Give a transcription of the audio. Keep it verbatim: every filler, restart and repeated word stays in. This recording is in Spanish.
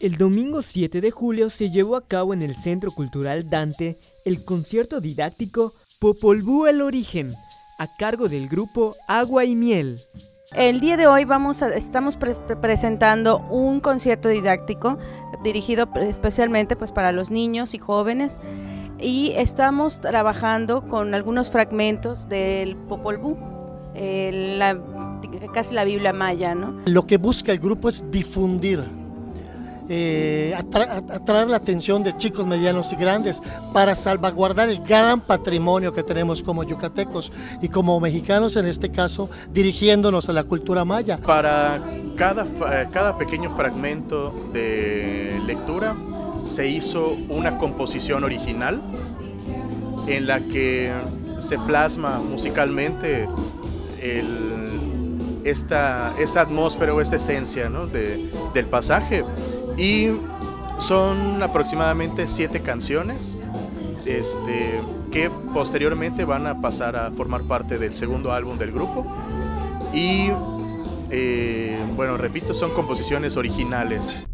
El domingo siete de julio se llevó a cabo en el Centro Cultural Dante el concierto didáctico Popol Vuh el origen, a cargo del grupo Agua y Miel. El día de hoy vamos a, estamos pre presentando un concierto didáctico dirigido especialmente pues, para los niños y jóvenes, y estamos trabajando con algunos fragmentos del Popol Vuh, eh, la, casi la Biblia maya, ¿no? Lo que busca el grupo es difundir, eh, atra atraer la atención de chicos, medianos y grandes para salvaguardar el gran patrimonio que tenemos como yucatecos y como mexicanos, en este caso, dirigiéndonos a la cultura maya. Para cada, cada pequeño fragmento de lectura se hizo una composición original en la que se plasma musicalmente el, esta, esta atmósfera o esta esencia, ¿no? de, del pasaje. Y son aproximadamente siete canciones este, que posteriormente van a pasar a formar parte del segundo álbum del grupo. Y, eh, bueno, repito, son composiciones originales.